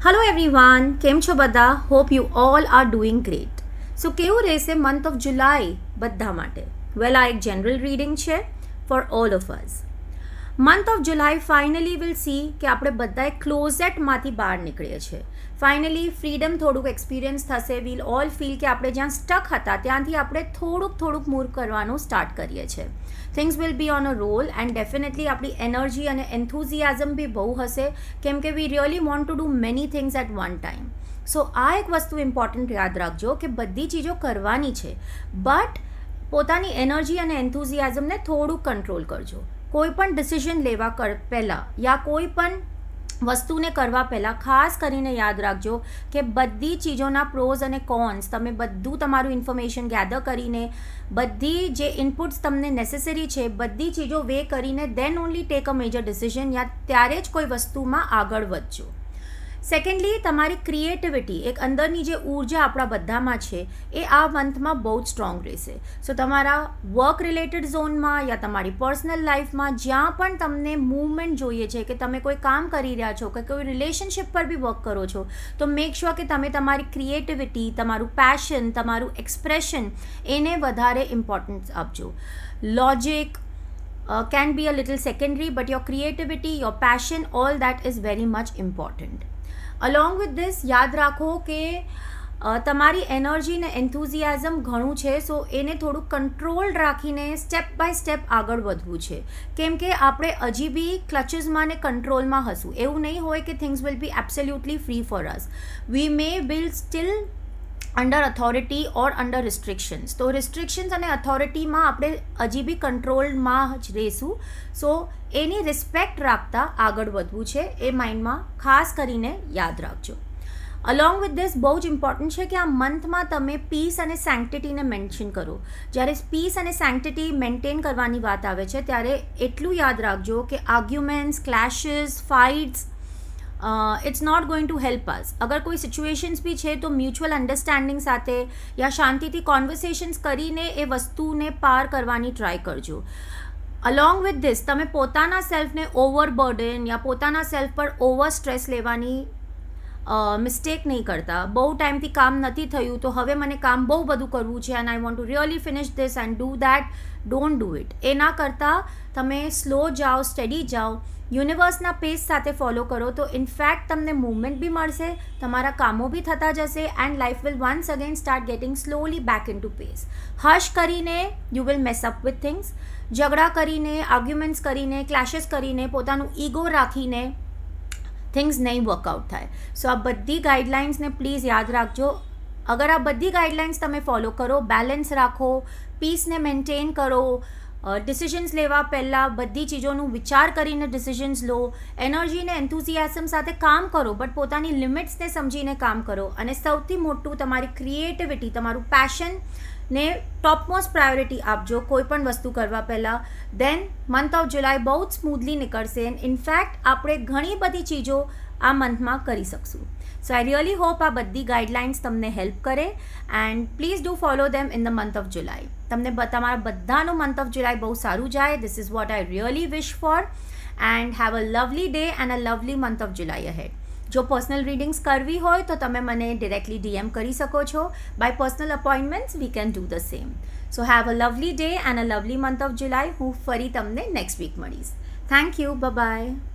Hello everyone, કેમ છો બધા? Hope you all are doing great. So કેવું રહેશે month of July બધા માટે? Well, આ એક general reading છે for all of us. Month of July finally will see કે આપણે બધાએ ક્લોઝેટમાંથી બહાર નીકળીએ છીએ. ફાઇનલી ફ્રીડમ થોડુંક એક્સપિરિયન્સ થશે. વીલ ઓલ ફીલ કે આપણે જ્યાં સ્ટક હતા ત્યાંથી આપણે થોડુંક મૂવ કરવાનું સ્ટાર્ટ કરીએ છીએ. Things will be on a roll and definitely આપણી એનર્જી અને એન્થુઝિયાઝમ બી બહુ હશે કેમ કે we really want to do many things at one time. So આ એક વસ્તુ ઇમ્પોર્ટન્ટ યાદ રાખજો કે બધી ચીજો કરવાની છે બટ પોતાની એનર્જી અને એન્થુઝિયાઝમને થોડુંક કંટ્રોલ કરજો. કોઈ પણ ડિસિઝન લેવા પહેલાં યા કોઈ પણ વસ્તુને કરવા પહેલાં ખાસ કરીને યાદ રાખજો કે બધી ચીજોના પ્રોઝ અને કોન્સ તમે બધું તમારું ઇન્ફોર્મેશન ગેધર કરીને બધી જે ઇનપુટ્સ તમને નેસેસરી છે બધી ચીજો વે કરીને then only take a major decision યા ત્યારે જ કોઈ વસ્તુમાં આગળ વધજો. સેકન્ડલી તમારી ક્રિએટિવિટી એક અંદરની જે ઉર્જા આપણા બધામાં છે એ આ મંથમાં બહુ જ સ્ટ્રોંગ રહેશે. સો તમારા વર્ક રિલેટેડ ઝોનમાં યા તમારી પર્સનલ લાઈફમાં જ્યાં પણ તમને મૂવમેન્ટ જોઈએ છે કે તમે કોઈ કામ કરી રહ્યા છો કે કોઈ રિલેશનશિપ પર બી વર્ક કરો છો તો મેક શ્યોર કે તમે તમારી ક્રિએટિવિટી, તમારું પેશન, તમારું એક્સપ્રેશન એને વધારે ઇમ્પોર્ટન્સ આપજો. Logic can be a little secondary but your creativity, your passion, all that is very much important. Along with this યાદ રાખો કે તમારી એનર્જી ને એન્થુઝિયાઝમ ઘણું છે સો એને થોડું કંટ્રોલ રાખીને સ્ટેપ બાય સ્ટેપ આગળ વધવું છે કેમ કે આપણે હજી બી ક્લચીસમાં ને કંટ્રોલમાં હશું. એવું નહીં હોય કે things will be absolutely free for us. We may will still under authority or under restrictions. તો રિસ્ટ્રિક્શન્સ અને ઓથોરિટીમાં આપણે હજી બી કંટ્રોલમાં જ રહીશું. સો એની રિસ્પેક્ટ રાખતા આગળ વધવું છે એ માઇન્ડમાં ખાસ કરીને યાદ રાખજો. અલોંગ વિથ ધીસ બહુ જ ઇમ્પોર્ટન્ટ છે કે આ મંથમાં તમે પીસ અને સેન્ક્ટિટીને મેન્શન કરો. જ્યારે પીસ અને સેન્ક્ટિટી મેન્ટેન કરવાની વાત આવે છે ત્યારે એટલું યાદ રાખજો કે arguments, clashes, fights it's not going to help us. અગર કોઈ સિચ્યુએશન્સ બી છે તો મ્યુચ્યુઅલ અન્ડરસ્ટેન્ડિંગ સાથે યા શાંતિથી કોન્વર્સેશન્સ કરીને એ વસ્તુને પાર કરવાની ટ્રાય કરજો. અલોંગ વિથ ધીસ તમે પોતાના સેલ્ફને ઓવરબર્ડન યા પોતાના સેલ્ફ પર ઓવર સ્ટ્રેસ લેવાની મિસ્ટેક નહીં કરતા. બહુ ટાઈમથી કામ નથી થયું તો હવે મને કામ બહુ બધું કરવું છે and I want to really finish this and do that. Don't do it. એ ના કરતાં તમે સ્લો જાઓ, સ્ટડી જાઓ, યુનિવર્સના પેસ સાથે ફોલો કરો તો ઇનફેક્ટ તમને મૂવમેન્ટ બી મળશે, તમારા કામો બી થતા જશે and life will once again start getting slowly back in to pace. Hush કરીને you will mess up with things. ઝઘડા કરીને, આર્ગ્યુમેન્ટ્સ કરીને, ક્લેશિસ કરીને, પોતાનું ઈગો રાખીને થિંગ્સ નહીં વર્કઆઉટ થાય. સો આ બધી ગાઈડલાઇન્સને પ્લીઝ યાદ રાખજો. અગર આ બધી ગાઈડલાઇન્સ તમે ફોલો કરો, બેલેન્સ રાખો, પીસને મેન્ટેન કરો, ડિસિઝન્સ લેવા પહેલાં બધી ચીજોનું વિચાર કરીને ડિસિઝન્સ લો, એનર્જીને એન્થુઝિયાઝમ સાથે કામ કરો બટ પોતાની લિમિટ્સને સમજીને કામ કરો અને સૌથી મોટું તમારી ક્રિએટિવિટી, તમારું પેશન ને ટોપમોસ્ટ પ્રાયોરિટી આપજો કોઈ પણ વસ્તુ કરવા પહેલાં. દેન મંથ ઓફ જુલાઈ બહુ જ સ્મૂથલી નીકળશે એન્ડ ઇનફેક્ટ આપણે ઘણી બધી ચીજો આ મંથમાં કરી શકશું. સો આઈ રિયલી હોપ આ બધી ગાઈડલાઇન્સ તમને હેલ્પ કરે and please do follow them in the month of July. તમને તમારા બધાનું મંથ ઓફ જુલાઈ બહુ સારું જાય. This is what I really wish for and have a lovely day and a lovely month of July ahead. જો personal readings કરવી હોય તો તમે મને ડિરેક્ટલી DM કરી શકો છો. By personal appointments we can do the same. So have a lovely day and a lovely month of July. હું ફરી તમને નેક્સ્ટ વીક મળીશ. Thank you. બાય.